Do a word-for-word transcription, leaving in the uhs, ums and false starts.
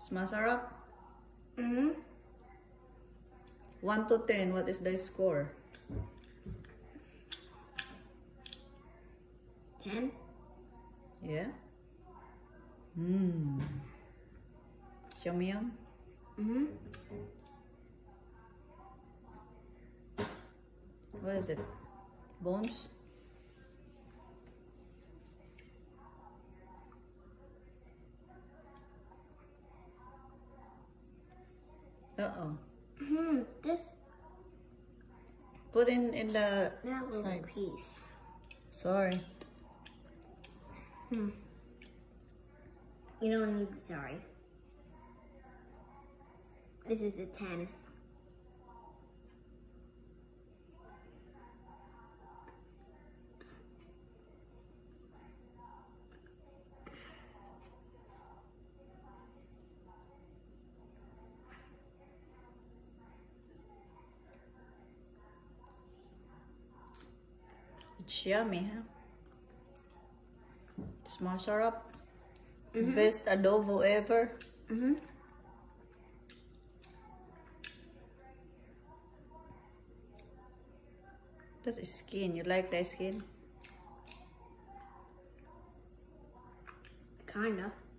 Masarap? Mm-hmm. one to ten, what is the score? ten. Yeah? Mmm. Yum yum? Mm-hmm. What is it? Bones? Uh-oh. Mm-hmm. This Put in in the that little side. piece. Sorry. Hmm. You don't need sorry. This is a ten. It's yummy, huh? It's masarap. Mm-hmm. Best adobo ever. Mm-hmm. That's skin. You like the skin? Kinda.